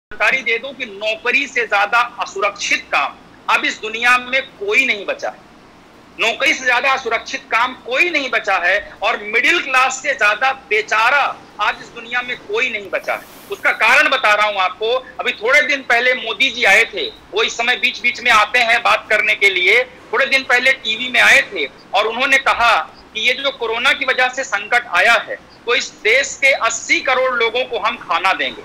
जानकारी दे दूं कि नौकरी से ज्यादा असुरक्षित काम अब इस दुनिया में कोई नहीं बचा है। नौकरी से ज्यादा असुरक्षित काम कोई नहीं बचा है और मिडिल क्लास से ज्यादा बेचारा आज इस दुनिया में कोई नहीं बचा है। उसका कारण बता रहा हूं आपको। अभी थोड़े दिन पहले मोदी जी आए थे, वो इस समय बीच बीच में आते हैं बात करने के लिए। थोड़े दिन पहले टीवी में आए थे और उन्होंने कहा कि ये जो कोरोना की वजह से संकट आया है तो इस देश के 80 करोड़ लोगों को हम खाना देंगे।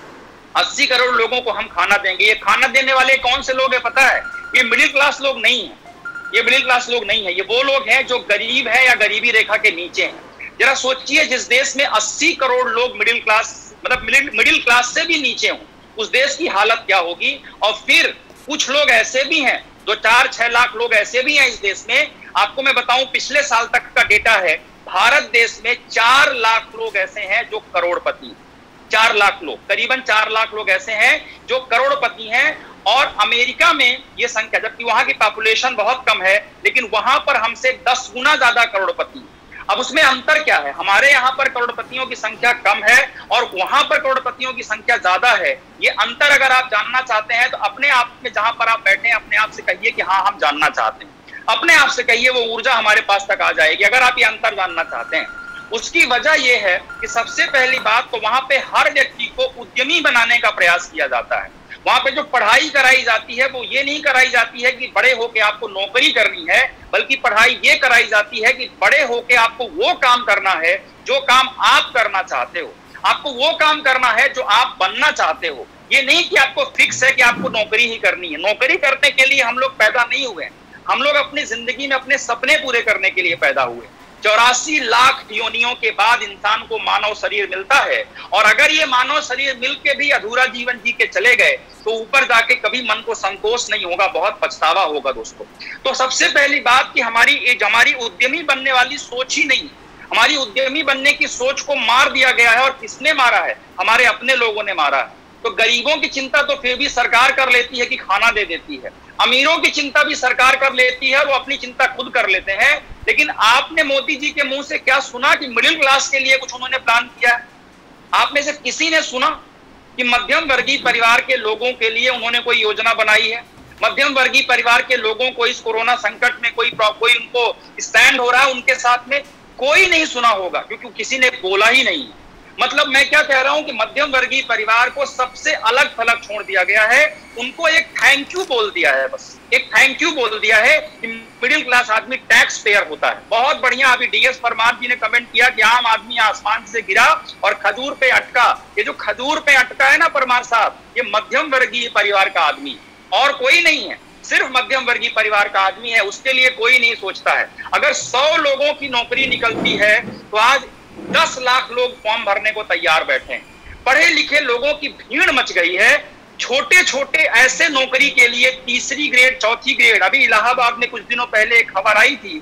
80 करोड़ लोगों को हम खाना देंगे। ये खाना देने वाले कौन से लोग हैं पता है? ये मिडिल क्लास लोग नहीं है। ये मिडिल क्लास लोग नहीं है, ये वो लोग हैं जो गरीब है या गरीबी रेखा के नीचे हैं। जरा सोचिए, जिस देश में 80 करोड़ लोग मिडिल क्लास मतलब मिडिल क्लास से भी नीचे हों, उस देश की हालत क्या होगी। और फिर कुछ लोग ऐसे भी हैं, जो 4-6 लाख लोग ऐसे भी हैं इस देश में। आपको मैं बताऊं, पिछले साल तक का डेटा है, भारत देश में 4 लाख लोग ऐसे हैं जो करोड़पति। 4 लाख लोग, करीबन 4 लाख लोग ऐसे हैं जो करोड़पति हैं। और अमेरिका में ये संख्या, जबकि वहां की पॉपुलेशन बहुत कम है, लेकिन वहां पर हमसे 10 गुना ज्यादा करोड़पति। अब उसमें अंतर क्या है? हमारे यहाँ पर करोड़पतियों की संख्या कम है और वहां पर करोड़पतियों की संख्या ज्यादा है। ये अंतर अगर आप जानना चाहते हैं तो अपने आप में जहां पर आप बैठे हैं, अपने आप से कहिए कि हाँ हम जानना चाहते हैं। अपने आप से कहिए, वो ऊर्जा हमारे पास तक आ जाएगी अगर आप ये अंतर जानना चाहते हैं। उसकी वजह यह है कि सबसे पहली बात तो वहां पे हर व्यक्ति को उद्यमी बनाने का प्रयास किया जाता है। वहां पे जो पढ़ाई कराई जाती है वो ये नहीं कराई जाती है कि बड़े होके आपको नौकरी करनी है, बल्कि पढ़ाई ये कराई जाती है कि बड़े होके आपको वो काम करना है जो काम आप करना चाहते हो। आपको वो काम करना है जो आप बनना चाहते हो। ये नहीं कि आपको फिक्स है कि आपको नौकरी ही करनी है। नौकरी करने के लिए हम लोग पैदा नहीं हुए, हम लोग अपनी जिंदगी में अपने सपने पूरे करने के लिए पैदा हुए। 84 लाख योनियों के बाद इंसान को मानव शरीर मिलता है और अगर ये मानव शरीर मिलके भी अधूरा जीवन जी के चले गए तो ऊपर जाके कभी मन को संतोष नहीं होगा, बहुत पछतावा होगा दोस्तों। तो सबसे पहली बात कि हमारी उद्यमी बनने वाली सोच ही नहीं, हमारी उद्यमी बनने की सोच को मार दिया गया है। और किसने मारा है? हमारे अपने लोगों ने मारा है। तो गरीबों की चिंता तो फिर भी सरकार कर लेती है कि खाना दे देती है। अमीरों की चिंता भी सरकार कर लेती है, वो अपनी चिंता खुद कर लेते हैं। लेकिन आपने मोदी जी के मुंह से क्या सुना कि मिडिल क्लास के लिए कुछ उन्होंने प्लान किया है? आप में से किसी ने सुना कि मध्यम वर्गीय परिवार के लोगों के लिए उन्होंने कोई योजना बनाई है? मध्यम वर्गीय परिवार के लोगों को इस कोरोना संकट में कोई उनको स्टैंड हो रहा है उनके साथ में? कोई नहीं सुना होगा, क्योंकि किसी ने बोला ही नहीं। मतलब मैं क्या कह रहा हूं कि मध्यम वर्गीय परिवार को सबसे अलग थलग छोड़ दिया गया है। उनको एक थैंक यू बोल दिया है, बस एक थैंक यू बोल दिया है कि मिडिल क्लास आदमी टैक्स पेयर होता है। बहुत बढ़िया। अभी डीएस परमार जी ने कमेंट किया कि आम आदमी आसमान से गिरा और खजूर पे अटका। ये जो खजूर पे अटका है ना परमार साहब, ये मध्यम वर्गीय परिवार का आदमी और कोई नहीं है, सिर्फ मध्यम वर्गीय परिवार का आदमी है। उसके लिए कोई नहीं सोचता है। अगर 100 लोगों की नौकरी निकलती है तो आज 10 लाख लोग फॉर्म भरने को तैयार बैठे हैं। पढ़े लिखे लोगों की भीड़ मच गई है। छोटे छोटे ऐसे नौकरी के लिए 3री ग्रेड 4थी ग्रेड, अभी इलाहाबाद में कुछ दिनों पहले एक खबर आई थी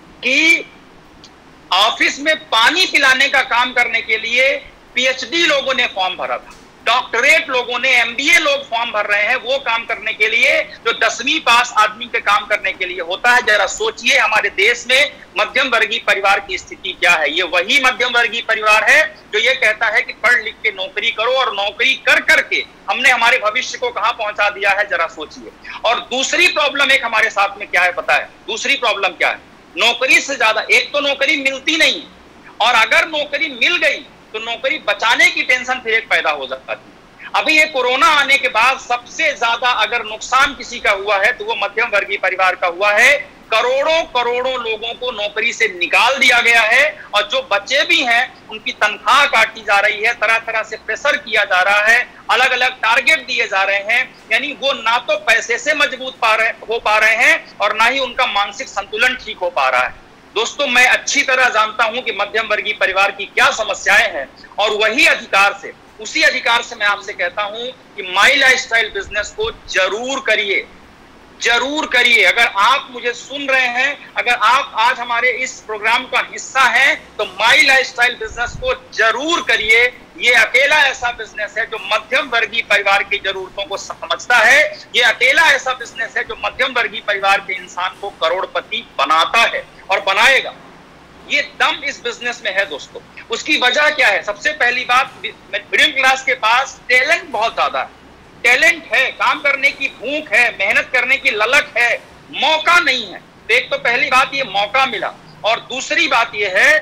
कि ऑफिस में पानी पिलाने का काम करने के लिए पीएचडी लोगों ने फॉर्म भरा था, डॉक्टरेट लोगों ने, एमबीए लोग फॉर्म भर रहे हैं वो काम करने के लिए जो 10वीं पास आदमी के काम करने के लिए होता है। जरा सोचिए हमारे देश में मध्यम वर्गीय परिवार की स्थिति क्या है। ये वही मध्यम वर्गीय परिवार है जो ये कहता है कि पढ़ लिख के नौकरी करो, और नौकरी कर करके हमने हमारे भविष्य को कहां पहुंचा दिया है, जरा सोचिए। और दूसरी प्रॉब्लम एक हमारे साथ में क्या है पता है? दूसरी प्रॉब्लम क्या है? नौकरी से ज्यादा, एक तो नौकरी मिलती नहीं, और अगर नौकरी मिल गई तो नौकरी बचाने की टेंशन फिर एक पैदा हो जाती है। अभी ये कोरोना आने के बाद सबसे ज्यादा अगर नुकसान किसी का हुआ है तो वो मध्यम वर्गीय परिवार का हुआ है। करोड़ों करोड़ों लोगों को नौकरी से निकाल दिया गया है और जो बचे भी हैं उनकी तनख्वाह काटी जा रही है, तरह तरह से प्रेशर किया जा रहा है, अलग अलग टारगेट दिए जा रहे हैं। यानी वो ना तो पैसे से मजबूत हो पा रहे हैं और ना ही उनका मानसिक संतुलन ठीक हो पा रहा है। दोस्तों, मैं अच्छी तरह जानता हूं कि मध्यम वर्गीय परिवार की क्या समस्याएं हैं, और वही अधिकार से, उसी अधिकार से मैं आपसे कहता हूं कि माई लाइफस्टाइल बिजनेस को जरूर करिए, जरूर करिए। अगर आप मुझे सुन रहे हैं, अगर आप आज हमारे इस प्रोग्राम का हिस्सा हैं, तो माई लाइफस्टाइल बिजनेस को जरूर करिए। ये अकेला ऐसा बिजनेस है जो मध्यम वर्गीय परिवार की जरूरतों को समझता है। ये अकेला ऐसा बिजनेस है जो मध्यम वर्गीय परिवार के इंसान को करोड़पति बनाता है और बनाएगा। ये दम इस बिजनेस में है दोस्तों। उसकी वजह क्या है? सबसे पहली बात, मिडिल क्लास के पास टैलेंट बहुत ज्यादा है। काम करने की भूख है, मेहनत करने की ललक है, मौका नहीं है। तो एक तो पहली बात ये मौका मिला, और दूसरी बात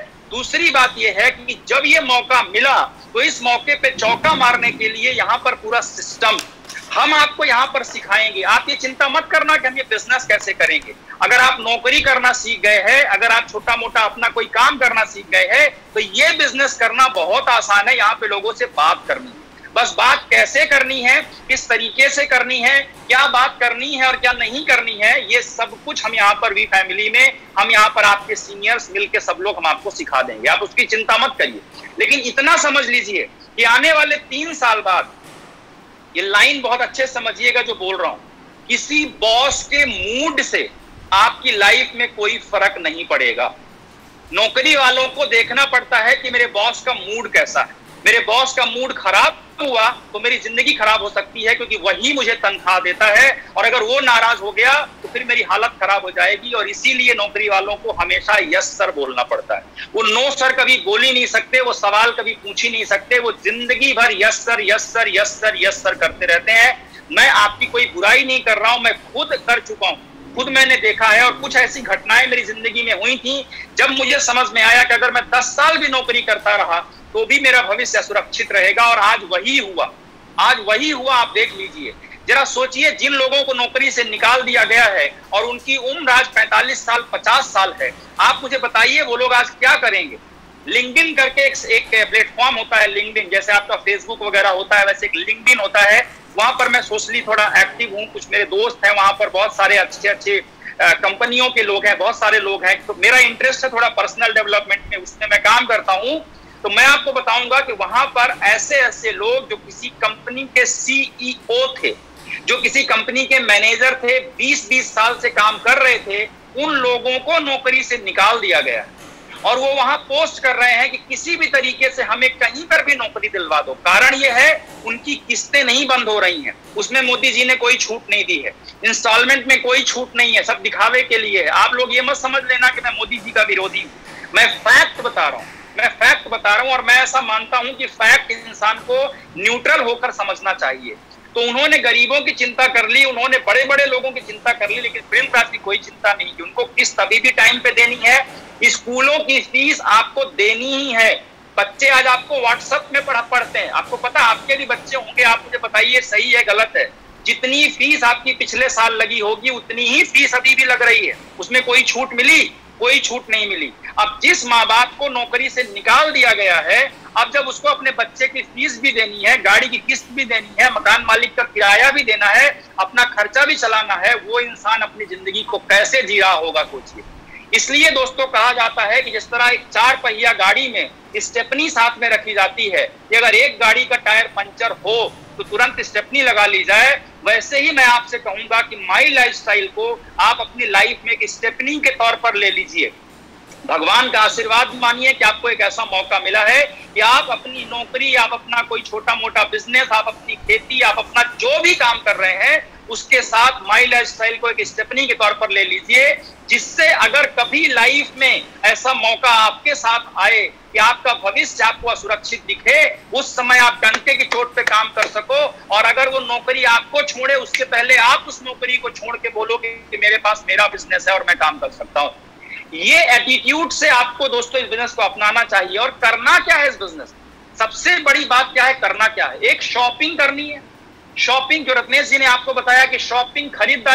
ये है कि जब ये मौका मिला तो इस मौके पे चौका मारने के लिए यहाँ पर पूरा सिस्टम हम आपको यहाँ पर सिखाएंगे। आप ये चिंता मत करना कि हम ये बिजनेस कैसे करेंगे। अगर आप नौकरी करना सीख गए हैं, अगर आप छोटा मोटा अपना कोई काम करना सीख गए हैं, तो ये बिजनेस करना बहुत आसान है। यहाँ पे लोगों से बात करनी है, बस बात कैसे करनी है, किस तरीके से करनी है, क्या बात करनी है और क्या नहीं करनी है, ये सब कुछ हम यहाँ पर वी फैमिली में, हम यहाँ पर आपके सीनियर्स मिलके सब लोग हम आपको सिखा देंगे। आप उसकी चिंता मत करिए। लेकिन इतना समझ लीजिए कि आने वाले 3 साल बाद, ये लाइन बहुत अच्छे समझिएगा जो बोल रहा हूं, किसी बॉस के मूड से आपकी लाइफ में कोई फर्क नहीं पड़ेगा। नौकरी वालों को देखना पड़ता है कि मेरे बॉस का मूड कैसा है। मेरे बॉस का मूड खराब हुआ तो मेरी जिंदगी खराब हो सकती है, क्योंकि वही मुझे तनख्वाह देता है, और अगर वो नाराज हो गया तो फिर मेरी हालत खराब हो जाएगी। और इसीलिए नौकरी वालों को हमेशा यस सर बोलना पड़ता है। वो नो सर कभी बोल ही नहीं सकते, वो सवाल कभी पूछ ही नहीं सकते, वो जिंदगी भर yes sir yes sir yes sir yes sir करते रहते हैं। मैं आपकी कोई बुराई नहीं कर रहा हूं, मैं खुद कर चुका हूं, खुद मैंने देखा है। और कुछ ऐसी घटनाएं मेरी जिंदगी में हुई थी जब मुझे समझ में आया कि अगर मैं 10 साल भी नौकरी करता रहा तो भी मेरा भविष्य सुरक्षित रहेगा। और आज वही हुआ। आप देख लीजिए, जरा सोचिए, जिन लोगों को नौकरी से निकाल दिया गया है और उनकी उम्र आज 45 साल 50 साल है, आप मुझे बताइए वो लोग आज क्या करेंगे। लिंक्डइन करके एक प्लेटफॉर्म होता है, लिंक्डइन जैसे आपका फेसबुक वगैरह होता है, वैसे एक लिंक्डइन होता है। वहां पर मैं सोशली थोड़ा एक्टिव हूं, कुछ मेरे दोस्त हैं वहां पर, बहुत सारे अच्छे कंपनियों के लोग हैं, बहुत सारे लोग हैं। तो मेरा इंटरेस्ट है थोड़ा पर्सनल डेवलपमेंट में, उसमें मैं काम करता हूं। तो मैं आपको बताऊंगा कि वहां पर ऐसे लोग जो किसी कंपनी के सीईओ थे, जो किसी कंपनी के मैनेजर थे, 20-20 साल से काम कर रहे थे, उन लोगों को नौकरी से निकाल दिया गया है। और वो वहां पोस्ट कर रहे हैं कि किसी भी तरीके से हमें कहीं पर भी नौकरी दिलवा दो। कारण ये है, उनकी किस्तें नहीं बंद हो रही हैं, उसमें मोदी जी ने कोई छूट नहीं दी है, इंस्टॉलमेंट में कोई छूट नहीं है, सब दिखावे के लिए है। आप लोग ये मत समझ लेना कि मैं मोदी जी का विरोधी हूं, मैं फैक्ट बता रहा हूं, और मैं ऐसा मानता हूं कि फैक्ट इंसान को न्यूट्रल होकर समझना चाहिए। तो उन्होंने गरीबों की चिंता कर ली, उन्होंने बड़े बड़े लोगों की चिंता कर ली, लेकिन फिल्म क्लास की कोई चिंता नहीं की। उनको किस्त अभी भी टाइम पे देनी है, स्कूलों की फीस आपको देनी ही है। बच्चे आज आपको व्हाट्सएप में पढ़ते हैं, आपको पता, आपके भी बच्चे होंगे, आप मुझे बताइए सही है गलत है। जितनी फीस आपकी पिछले साल लगी होगी उतनी ही फीस अभी भी लग रही है। उसमें कोई छूट मिली? कोई छूट नहीं मिली। अब जिस माँ बाप को नौकरी से निकाल दिया गया है, अब जब उसको अपने बच्चे की फीस भी देनी है, गाड़ी की किस्त भी देनी है, मकान मालिक का किराया भी देना है, अपना खर्चा भी चलाना है, वो इंसान अपनी जिंदगी को कैसे जी रहा होगा सोचिए। इसलिए दोस्तों कहा जाता है कि जिस तरह एक 4 पहिया गाड़ी में स्टेपनी साथ में रखी जाती है कि अगर एक गाड़ी का टायर पंचर हो तो तुरंत स्टेपनी लगा ली जाए, वैसे ही मैं आपसे कहूंगा कि माई लाइफस्टाइल को आप अपनी लाइफ में एक स्टेपनी के तौर पर ले लीजिए। भगवान का आशीर्वाद मानिए कि आपको एक ऐसा मौका मिला है कि आप अपनी नौकरी, आप अपना कोई छोटा मोटा बिजनेस, आप अपनी खेती, आप अपना जो भी काम कर रहे हैं उसके साथ माई लाइफस्टाइल को एक स्टेपनी के तौर पर ले लीजिए, जिससे अगर कभी लाइफ में ऐसा मौका आपके साथ आए कि आपका भविष्य आपको असुरक्षित दिखे, उस समय आप डंके की चोट पे काम कर सको। और अगर वो नौकरी आपको छोड़े उसके पहले आप उस नौकरी को छोड़ के बोलोगे कि मेरे पास मेरा बिजनेस है और मैं काम कर सकता हूं। ये एटीट्यूड से आपको दोस्तों इस बिजनेस को अपनाना चाहिए। और करना क्या है इस बिजनेस, सबसे बड़ी बात क्या है, करना क्या है, एक शॉपिंग करनी है। शॉपिंग, जो रत्नेश जी ने आपको बताया कि शॉपिंग,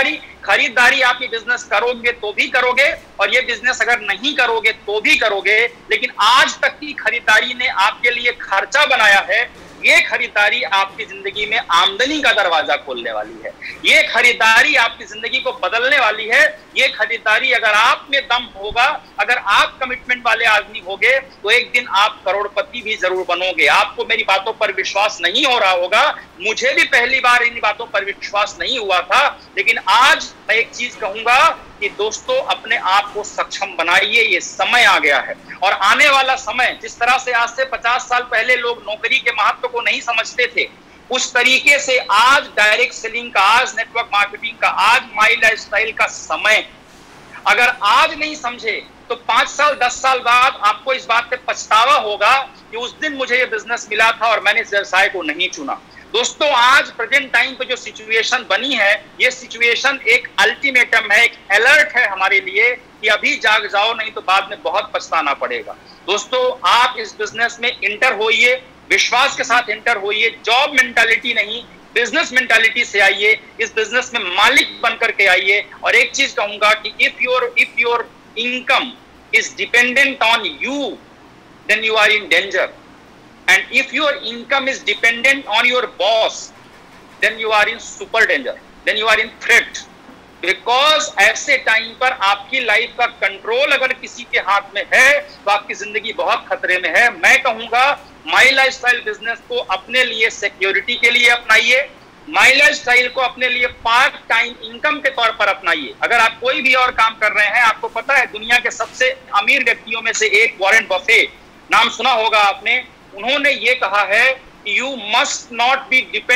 खरीदारी आप ये बिजनेस करोगे तो भी करोगे, और ये बिजनेस अगर नहीं करोगे तो भी करोगे। लेकिन आज तक की खरीदारी ने आपके लिए खर्चा बनाया है, ये खरीदारी आपकी जिंदगी में आमदनी का दरवाजा खोलने वाली है। ये खरीदारी आपकी जिंदगी को बदलने वाली है। ये खरीदारी अगर आप में दम होगा, अगर आप कमिटमेंट वाले आदमी होगे, तो एक दिन आप करोड़पति भी जरूर बनोगे। आपको मेरी बातों पर विश्वास नहीं हो रहा होगा, मुझे भी पहली बार इन बातों पर विश्वास नहीं हुआ था, लेकिन आज मैं एक चीज कहूंगा कि दोस्तों अपने आप को सक्षम बनाइए, ये समय आ गया है। और आने वाला समय, जिस तरह से आज से 50 साल पहले लोग नौकरी के महत्व को नहीं समझते थे, उस तरीके से आज डायरेक्ट सेलिंग का, आज नेटवर्क मार्केटिंग का, आज माई लाइफस्टाइल का समय अगर आज नहीं समझे तो 5 साल 10 साल बाद आपको इस बात पे पछतावा होगा कि उस दिन मुझे ये बिजनेस मिला था और मैंने इस व्यवसाय को नहीं चुना। दोस्तों आज प्रेजेंट टाइम पे जो सिचुएशन बनी है, ये सिचुएशन एक अल्टीमेटम है, एक अलर्ट है हमारे लिए कि अभी जाग जाओ, नहीं तो बाद में बहुत पछताना पड़ेगा। दोस्तों आप इस बिजनेस में इंटर होइए, विश्वास के साथ इंटर होइए, जॉब मेंटालिटी नहीं बिजनेस मेंटालिटी से आइए, इस बिजनेस में मालिक बन करके आइए। और एक चीज कहूंगा कि if your income is dependent on you, then you are in danger. And if your income is dependent on your boss, then you are in super danger, then you are in threat. Because ऐसे time पर आपकी life का control अगर किसी के हाथ में है तो आपकी जिंदगी बहुत खतरे में है। मैं कहूंगा माई लाइफस्टाइल बिजनेस को अपने लिए सिक्योरिटी के लिए अपनाइए, माई लाइफस्टाइल को अपने लिए पार्ट टाइम इनकम के तौर पर अपनाइए। अगर आप कोई भी और काम कर रहे हैं, आपको पता है दुनिया के सबसे अमीर व्यक्तियों में से एक वॉरेन बफे, नाम सुना होगा आपने, उन्होंने ये कहा है you must not be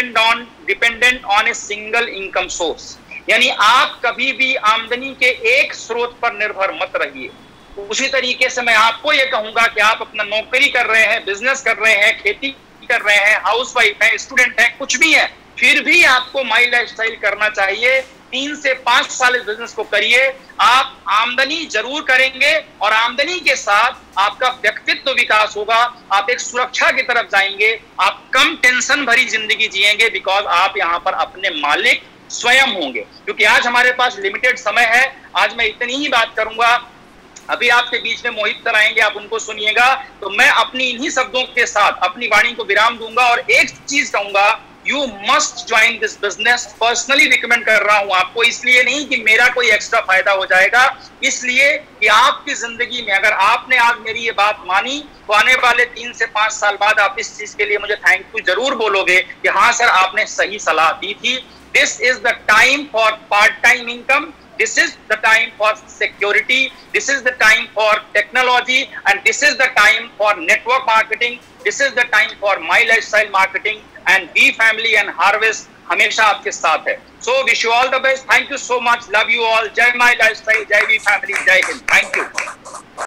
dependent on a single income source, यानी आप कभी भी आमदनी के एक स्रोत पर निर्भर मत रहिए। उसी तरीके से मैं आपको ये कहूंगा कि आप अपना नौकरी कर रहे हैं, बिजनेस कर रहे हैं, खेती कर रहे हैं, हाउसवाइफ हैं, स्टूडेंट हैं, कुछ भी है, फिर भी आपको माई लाइफस्टाइल करना चाहिए। 3 से 5 साल इस बिजनेस को करिए, आप आमदनी जरूर करेंगे और आमदनी के साथ आपका व्यक्तित्व विकास होगा, आप एक सुरक्षा की तरफ जाएंगे, आप कम टेंशन भरी जिंदगी जिएंगे, बिकॉज आप यहाँ पर अपने मालिक स्वयं होंगे। क्योंकि आज हमारे पास लिमिटेड समय है, आज मैं इतनी ही बात करूंगा, अभी आपके बीच में मोहित सर आएंगे, आप उनको सुनिएगा। तो मैं अपनी इन्हीं शब्दों के साथ अपनी वाणी को विराम दूंगा और एक चीज कहूंगा, you must join this business. Personally recommend कर रहा हूं आपको, इसलिए नहीं कि मेरा कोई एक्स्ट्रा फायदा हो जाएगा, इसलिए कि आपकी जिंदगी में अगर आपने आज मेरी ये बात मानी तो आने वाले 3 से 5 साल बाद आप इस चीज के लिए मुझे थैंक यू जरूर बोलोगे कि हाँ सर आपने सही सलाह दी थी। This is the time for part time income, this is the time for security, this is the time for technology, and this is the time for network marketing, this is the time for my lifestyle marketing, and Be Family and Harvest हमेशा आपके साथ है। So wish you all the best, thank you so much, love you all, जय my lifestyle, जय Be Family, जय Hind, thank you।